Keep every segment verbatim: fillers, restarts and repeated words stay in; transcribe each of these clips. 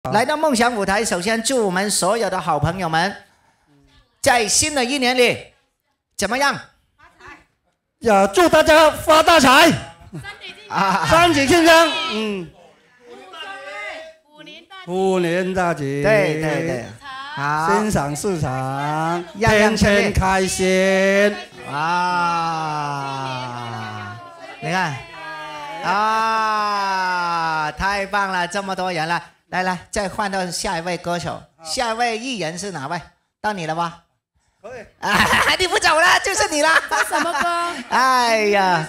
来到梦想舞台，首先祝我们所有的好朋友们，在新的一年里怎么样？发财！ 呀，祝大家发大财，啊，身体健康，嗯，虎年大吉， 对对对，好， 心想事成，天天开心啊！你看，啊，太棒了，这么多人了。 来来，再换到下一位歌手，下一位艺人是哪位？到你了吧？可以啊，你不走了，就是你了。 唱什么歌？ 哎呀，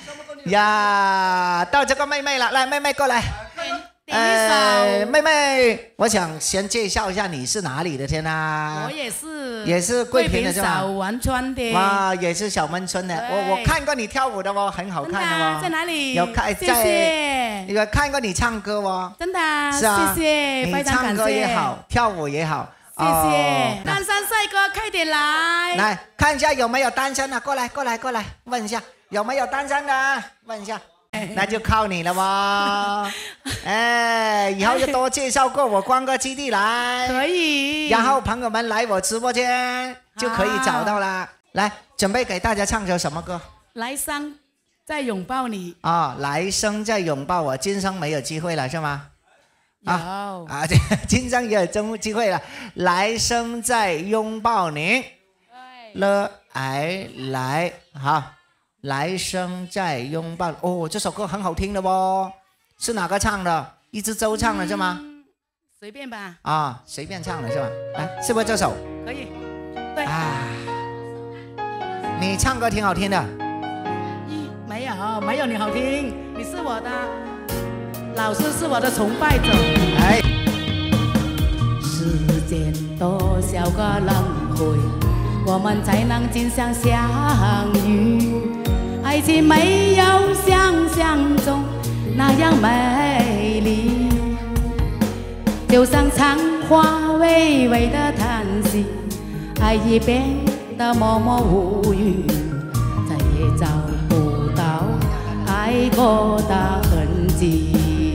呀，到这个妹妹了，来，妹妹过来。呃，妹妹，我想先介绍一下你是哪里的天啊？ 我也是， 也是桂平的是吧？ 小湾村的。 哇，也是小湾村的。我我看过你跳舞的哦，很好看的哦。 在哪里？ 有看谢谢。 有看过你唱歌哦。 真的。 是啊。 谢谢， 你非常感谢。 唱歌也好，跳舞也好。 谢谢。单身帅哥，快点来。 来看一下有没有单身的，过来过来过来，问一下有没有单身的，问一下。 那就靠你了吧，哎，以后就多介绍过我光哥基地来， 可以。 然后朋友们来我直播间就可以找到了。来，准备给大家唱首什么歌？ 来生再拥抱你啊、哦！来生再拥抱我，今生没有机会了是吗？ 有啊啊，今生也有真机会了，来生再拥抱你。了，哎来好。 来生再拥抱哦，这首歌很好听的哦，是哪个唱的？一只周唱的是吗？ 嗯、随便吧。 啊，随便唱的是吧？来，是不是这首？ 可以。对。 啊，你唱歌挺好听的。 咦，没有，没有你好听，你是我的老师，是我的崇拜者。 哎。 时间多少个轮回，我们才能经常相遇。 爱情没有想象中那样美丽，就像苍花微微的叹息，爱已变得默默无语，再也找不到爱过的痕迹。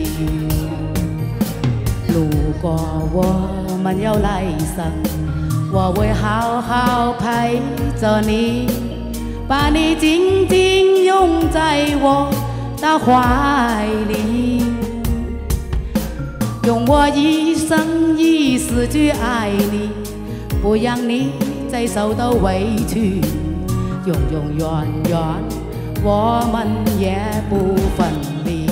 如果我们有来生，我会好好陪着你。 把你紧紧拥在我的怀里，用我一生一世去爱你，不让你再受到委屈，永永远远我们也不分离。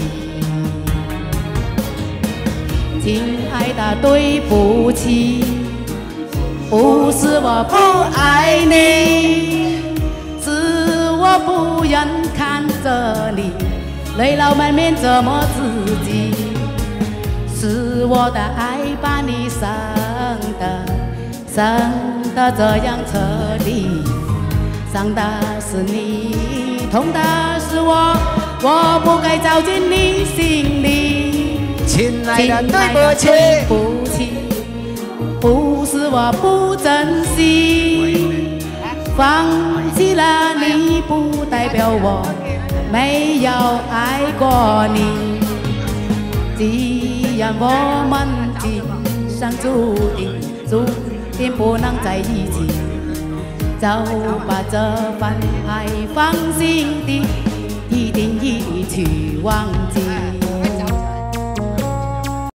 亲爱的，对不起，不是我不爱你。 我不忍看着你泪流满面折磨自己，是我的爱把你伤的伤的这样彻底，伤的是你，痛的是我，我不该走进你心里。 亲爱的，对不起， 对不起，不是我不珍惜。 放弃了你，不代表我没有爱过你。既然我们今生注定，注定不能在一起，就把这份爱放心底，一定一去忘记。